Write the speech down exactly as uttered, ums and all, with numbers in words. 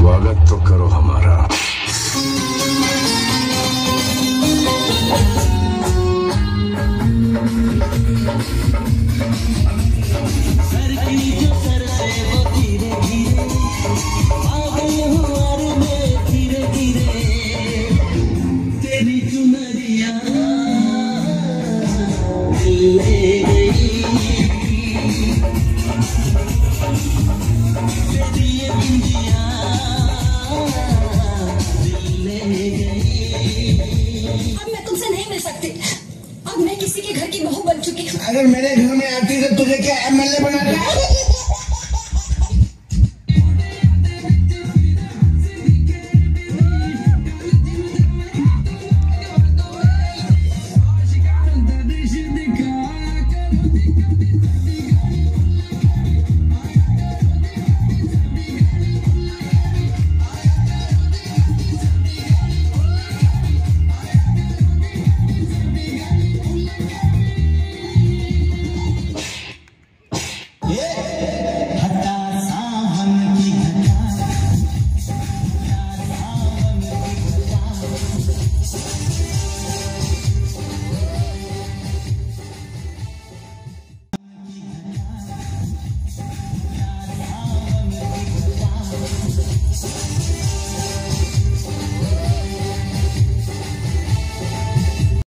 स्वागत तो करो हमारा। सर की जो सर से वो धीरे धीरे आ गई हूँ और मैं धीरे धीरे तेरी चुनरिया दिल ले गई, तेरी ये बिंदिया दिल ले गई। अब मैं तुमसे नहीं मिल सकती। अब मैं किसी के घर की बहू बन चुकी हूँ। अगर मेरे घर में आती तो तुझे क्या एम एल ए बना दिया?